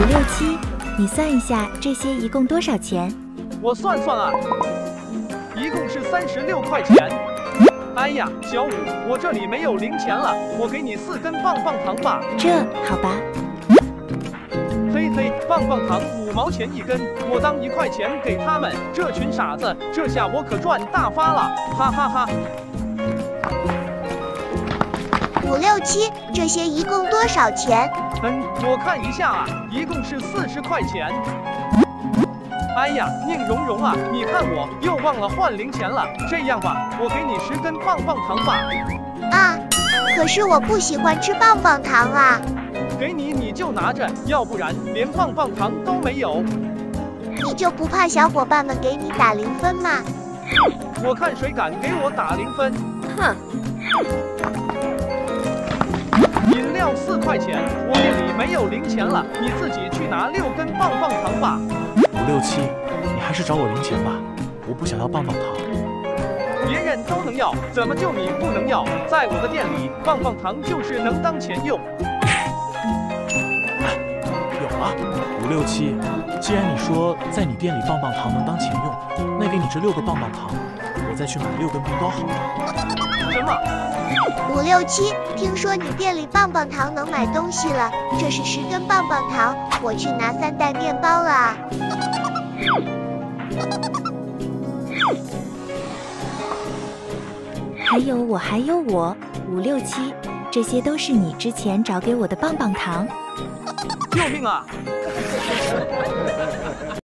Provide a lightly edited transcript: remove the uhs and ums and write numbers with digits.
567，你算一下这些一共多少钱？ 我算算啊，一共是36块钱。哎呀，小五，我这里没有零钱了，我给你4根棒棒糖吧。 这好吧。 嘿嘿，棒棒糖5毛钱1根，我当1块钱给他们。这群傻子，这下我可赚大发了，哈哈哈。 567，这些一共多少钱？ 我看一下啊，一共是40块钱。哎呀，宁荣荣啊，你看我又忘了换零钱了。这样吧，我给你10根棒棒糖吧。 啊，可是我不喜欢吃棒棒糖啊。 给你，你就拿着，要不然连棒棒糖都没有。 你就不怕小伙伴们给你打0分吗？ 我看谁敢给我打0分。 哼。 饮料4块钱，我店里没有零钱了，你自己去拿6根棒棒糖吧。 567，你还是找我零钱吧，我不想要棒棒糖。 别人都能要，怎么就你不能要？在我的店里，棒棒糖就是能当钱用。 有了，567，既然你说在你店里棒棒糖能当钱用，那给你这6个棒棒糖，我再去买6根冰糕好了。 什么 ？567，听说你店里棒棒糖能买东西了，这是10根棒棒糖，我去拿3袋面包了。 还有我，567，这些都是你之前找给我的棒棒糖。 救命啊！